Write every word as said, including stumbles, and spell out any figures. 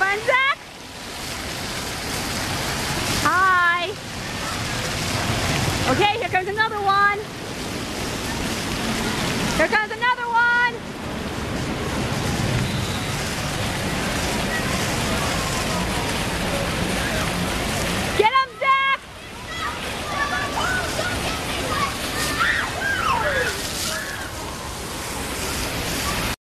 fun, Zach? Hi. Okay, here comes another one. Here comes